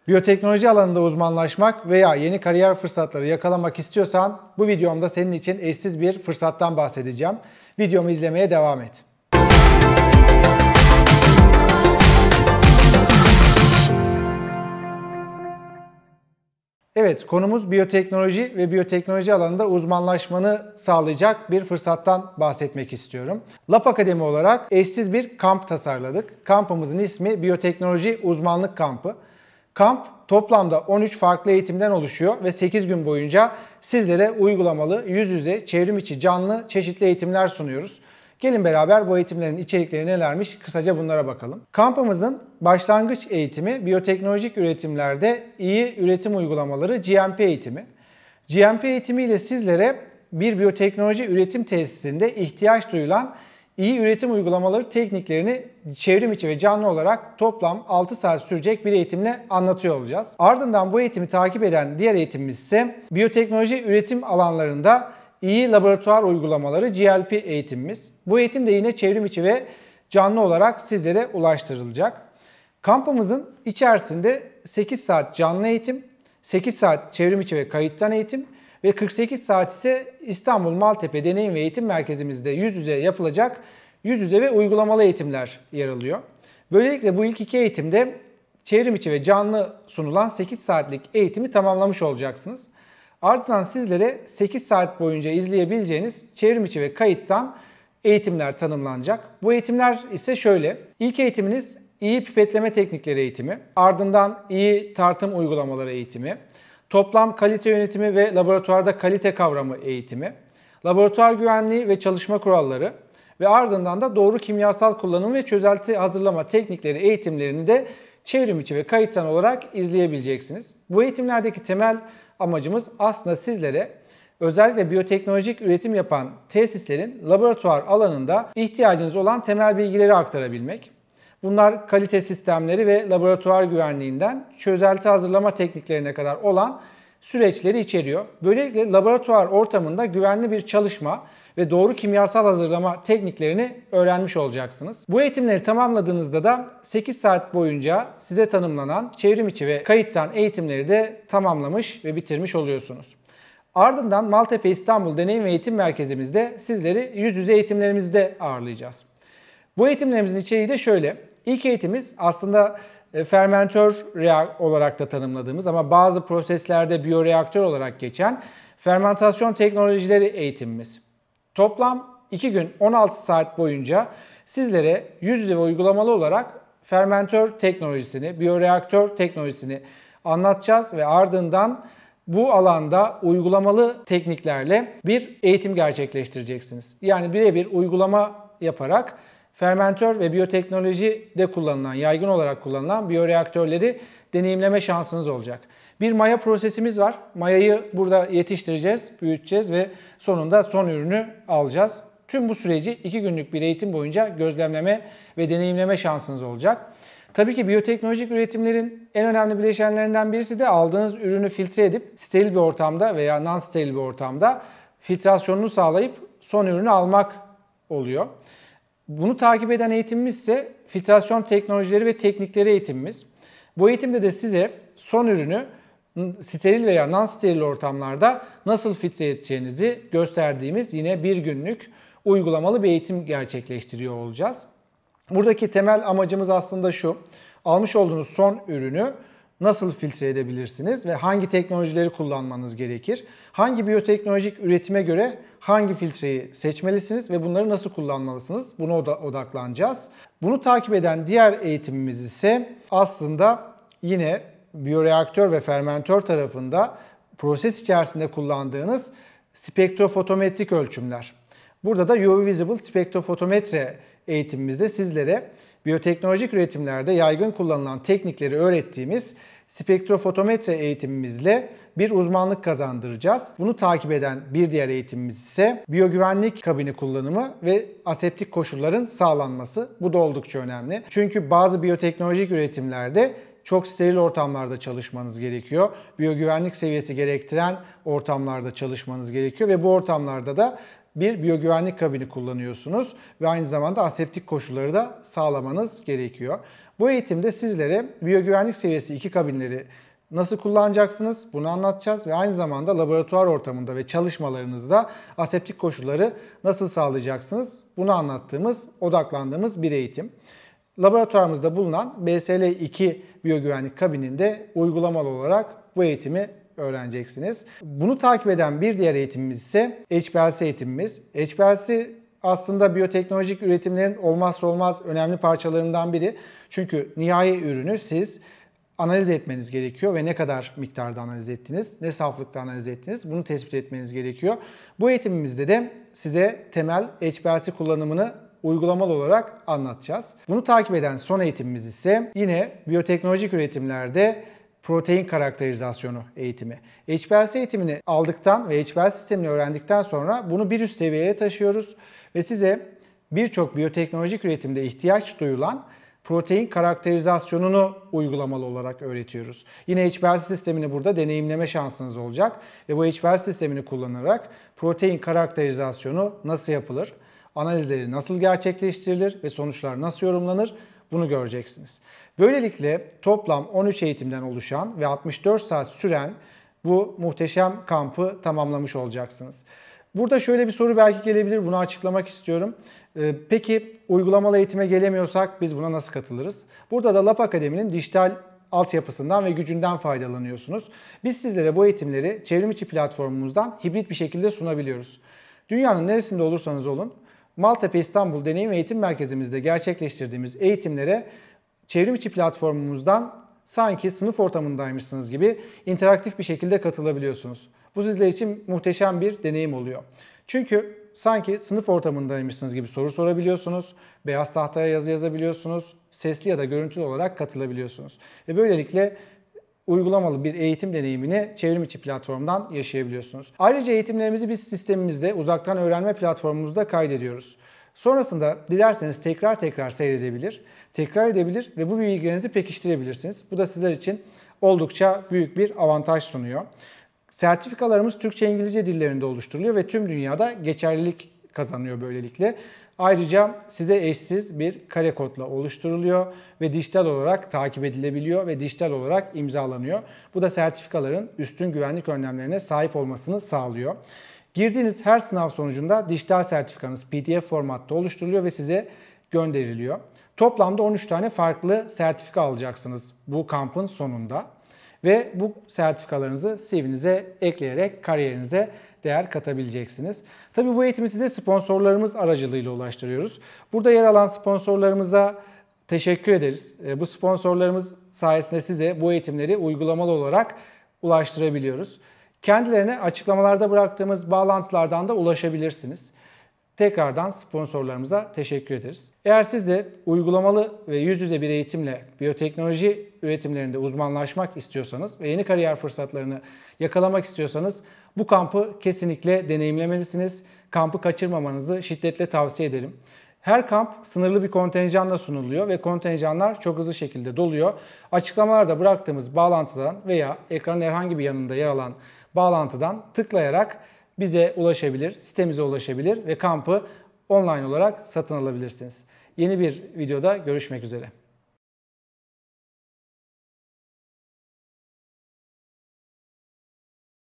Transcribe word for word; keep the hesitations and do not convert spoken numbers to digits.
Biyoteknoloji alanında uzmanlaşmak veya yeni kariyer fırsatları yakalamak istiyorsan bu videomda senin için eşsiz bir fırsattan bahsedeceğim. Videomu izlemeye devam et. Evet, konumuz biyoteknoloji ve biyoteknoloji alanında uzmanlaşmanı sağlayacak bir fırsattan bahsetmek istiyorum. Lab Akademi olarak eşsiz bir kamp tasarladık. Kampımızın ismi Biyoteknoloji Uzmanlık Kampı. Kamp toplamda on üç farklı eğitimden oluşuyor ve sekiz gün boyunca sizlere uygulamalı, yüz yüze, çevrim içi, canlı çeşitli eğitimler sunuyoruz. Gelin beraber bu eğitimlerin içerikleri nelermiş kısaca bunlara bakalım. Kampımızın başlangıç eğitimi biyoteknolojik üretimlerde iyi üretim uygulamaları G M P eğitimi. G M P eğitimiyle sizlere bir biyoteknoloji üretim tesisinde ihtiyaç duyulan iyi üretim uygulamaları tekniklerini çevrim içi ve canlı olarak toplam altı saat sürecek bir eğitimle anlatıyor olacağız. Ardından bu eğitimi takip eden diğer eğitimimiz ise biyoteknoloji üretim alanlarında İyi laboratuvar uygulamaları G L P eğitimimiz. Bu eğitim de yine çevrim içi ve canlı olarak sizlere ulaştırılacak. Kampımızın içerisinde sekiz saat canlı eğitim, sekiz saat çevrim içi ve kayıttan eğitim ve kırk sekiz saat ise İstanbul Maltepe Deneyim ve Eğitim Merkezimizde yüz yüze yapılacak yüz yüze ve uygulamalı eğitimler yer alıyor. Böylelikle bu ilk iki eğitimde çevrim içi ve canlı sunulan sekiz saatlik eğitimi tamamlamış olacaksınız. Ardından sizlere sekiz saat boyunca izleyebileceğiniz çevrim içi ve kayıttan eğitimler tanımlanacak. Bu eğitimler ise şöyle. İlk eğitiminiz iyi pipetleme teknikleri eğitimi. Ardından iyi tartım uygulamaları eğitimi. Toplam kalite yönetimi ve laboratuvarda kalite kavramı eğitimi. Laboratuvar güvenliği ve çalışma kuralları. Ve ardından da doğru kimyasal kullanım ve çözelti hazırlama teknikleri eğitimlerini de çevrim içi ve kayıttan olarak izleyebileceksiniz. Bu eğitimlerdeki temel amacımız aslında sizlere özellikle biyoteknolojik üretim yapan tesislerin laboratuvar alanında ihtiyacınız olan temel bilgileri aktarabilmek. Bunlar kalite sistemleri ve laboratuvar güvenliğinden çözelti hazırlama tekniklerine kadar olan süreçleri içeriyor. Böylelikle laboratuvar ortamında güvenli bir çalışma ve doğru kimyasal hazırlama tekniklerini öğrenmiş olacaksınız. Bu eğitimleri tamamladığınızda da sekiz saat boyunca size tanımlanan çevrim içi ve kayıttan eğitimleri de tamamlamış ve bitirmiş oluyorsunuz. Ardından Maltepe İstanbul Deneyim ve Eğitim Merkezimizde sizleri yüz yüze eğitimlerimizde ağırlayacağız. Bu eğitimlerimizin içeriği de şöyle. İlk eğitimimiz aslında fermentör olarak da tanımladığımız ama bazı proseslerde biyoreaktör olarak geçen fermentasyon teknolojileri eğitimimiz. Toplam iki gün on altı saat boyunca sizlere yüz yüze ve uygulamalı olarak fermentör teknolojisini, biyoreaktör teknolojisini anlatacağız ve ardından bu alanda uygulamalı tekniklerle bir eğitim gerçekleştireceksiniz. Yani birebir uygulama yaparak fermentör ve biyoteknolojide kullanılan, yaygın olarak kullanılan biyoreaktörleri deneyimleme şansınız olacak. Bir maya prosesimiz var. Mayayı burada yetiştireceğiz, büyüteceğiz ve sonunda son ürünü alacağız. Tüm bu süreci iki günlük bir eğitim boyunca gözlemleme ve deneyimleme şansınız olacak. Tabii ki biyoteknolojik üretimlerin en önemli bileşenlerinden birisi de aldığınız ürünü filtre edip steril bir ortamda veya non-steril bir ortamda filtrasyonunu sağlayıp son ürünü almak oluyor. Bunu takip eden eğitimimiz ise filtrasyon teknolojileri ve teknikleri eğitimimiz. Bu eğitimde de size son ürünü steril veya non-steril ortamlarda nasıl filtre edeceğinizi gösterdiğimiz yine bir günlük uygulamalı bir eğitim gerçekleştiriyor olacağız. Buradaki temel amacımız aslında şu. Almış olduğunuz son ürünü nasıl filtre edebilirsiniz ve hangi teknolojileri kullanmanız gerekir? Hangi biyoteknolojik üretime göre hangi filtreyi seçmelisiniz ve bunları nasıl kullanmalısınız? Buna odaklanacağız. Bunu takip eden diğer eğitimimiz ise aslında yine biyoreaktör ve fermentör tarafında proses içerisinde kullandığınız spektrofotometrik ölçümler. Burada da U V Visible spektrofotometre eğitimimizde sizlere biyoteknolojik üretimlerde yaygın kullanılan teknikleri öğrettiğimiz spektrofotometre eğitimimizle bir uzmanlık kazandıracağız. Bunu takip eden bir diğer eğitimimiz ise biyogüvenlik kabini kullanımı ve aseptik koşulların sağlanması. Bu da oldukça önemli. Çünkü bazı biyoteknolojik üretimlerde çok steril ortamlarda çalışmanız gerekiyor. Biyogüvenlik seviyesi gerektiren ortamlarda çalışmanız gerekiyor ve bu ortamlarda da bir biyogüvenlik kabini kullanıyorsunuz ve aynı zamanda aseptik koşulları da sağlamanız gerekiyor. Bu eğitimde sizlere biyogüvenlik seviyesi iki kabinleri nasıl kullanacaksınız bunu anlatacağız ve aynı zamanda laboratuvar ortamında ve çalışmalarınızda aseptik koşulları nasıl sağlayacaksınız bunu anlattığımız, odaklandığımız bir eğitim. Laboratuvarımızda bulunan B S L iki biyogüvenlik kabininde uygulamalı olarak bu eğitimi öğreneceksiniz. Bunu takip eden bir diğer eğitimimiz ise H P L C eğitimimiz. H P L C aslında biyoteknolojik üretimlerin olmazsa olmaz önemli parçalarından biri. Çünkü nihai ürünü siz analiz etmeniz gerekiyor ve ne kadar miktarda analiz ettiniz, ne saflıkta analiz ettiniz bunu tespit etmeniz gerekiyor. Bu eğitimimizde de size temel H P L C kullanımını uygulamalı olarak anlatacağız. Bunu takip eden son eğitimimiz ise yine biyoteknolojik üretimlerde protein karakterizasyonu eğitimi. H P L C eğitimini aldıktan ve H P L C sistemini öğrendikten sonra bunu bir üst seviyeye taşıyoruz ve size birçok biyoteknolojik üretimde ihtiyaç duyulan protein karakterizasyonunu uygulamalı olarak öğretiyoruz. Yine H P L C sistemini burada deneyimleme şansınız olacak ve bu H P L C sistemini kullanarak protein karakterizasyonu nasıl yapılır, analizleri nasıl gerçekleştirilir ve sonuçlar nasıl yorumlanır bunu göreceksiniz. Böylelikle toplam on üç eğitimden oluşan ve altmış dört saat süren bu muhteşem kampı tamamlamış olacaksınız. Burada şöyle bir soru belki gelebilir, bunu açıklamak istiyorum. Ee, peki uygulamalı eğitime gelemiyorsak biz buna nasıl katılırız? Burada da Lab Akademi'nin dijital altyapısından ve gücünden faydalanıyorsunuz. Biz sizlere bu eğitimleri çevrim içi platformumuzdan hibrit bir şekilde sunabiliyoruz. Dünyanın neresinde olursanız olun, Maltepe İstanbul Deneyim Eğitim Merkezimizde gerçekleştirdiğimiz eğitimlere çevrim içi platformumuzdan sanki sınıf ortamındaymışsınız gibi interaktif bir şekilde katılabiliyorsunuz. Bu sizler için muhteşem bir deneyim oluyor. Çünkü sanki sınıf ortamındaymışsınız gibi soru sorabiliyorsunuz, beyaz tahtaya yazı yazabiliyorsunuz, sesli ya da görüntülü olarak katılabiliyorsunuz. Ve böylelikle uygulamalı bir eğitim deneyimini çevrim içi platformdan yaşayabiliyorsunuz. Ayrıca eğitimlerimizi biz sistemimizde uzaktan öğrenme platformumuzda kaydediyoruz. Sonrasında dilerseniz tekrar tekrar seyredebilir, tekrar edebilir ve bu bilgilerinizi pekiştirebilirsiniz. Bu da sizler için oldukça büyük bir avantaj sunuyor. Sertifikalarımız Türkçe-İngilizce dillerinde oluşturuluyor ve tüm dünyada geçerlilik kazanıyor böylelikle. Ayrıca size eşsiz bir kare kodla oluşturuluyor ve dijital olarak takip edilebiliyor ve dijital olarak imzalanıyor. Bu da sertifikaların üstün güvenlik önlemlerine sahip olmasını sağlıyor. Girdiğiniz her sınav sonucunda dijital sertifikanız P D F formatta oluşturuluyor ve size gönderiliyor. Toplamda on üç tane farklı sertifika alacaksınız bu kampın sonunda. Ve bu sertifikalarınızı C V'nize ekleyerek kariyerinize değer katabileceksiniz. Tabii bu eğitimi size sponsorlarımız aracılığıyla ulaştırıyoruz. Burada yer alan sponsorlarımıza teşekkür ederiz. Bu sponsorlarımız sayesinde size bu eğitimleri uygulamalı olarak ulaştırabiliyoruz. Kendilerine açıklamalarda bıraktığımız bağlantılardan da ulaşabilirsiniz. Tekrardan sponsorlarımıza teşekkür ederiz. Eğer siz de uygulamalı ve yüz yüze bir eğitimle biyoteknoloji üretimlerinde uzmanlaşmak istiyorsanız ve yeni kariyer fırsatlarını yakalamak istiyorsanız bu kampı kesinlikle deneyimlemelisiniz. Kampı kaçırmamanızı şiddetle tavsiye ederim. Her kamp sınırlı bir kontenjanla sunuluyor ve kontenjanlar çok hızlı şekilde doluyor. Açıklamalarda bıraktığımız bağlantıdan veya ekranın herhangi bir yanında yer alan bağlantıdan tıklayarak bize ulaşabilir, sitemize ulaşabilir ve kampı online olarak satın alabilirsiniz. Yeni bir videoda görüşmek üzere.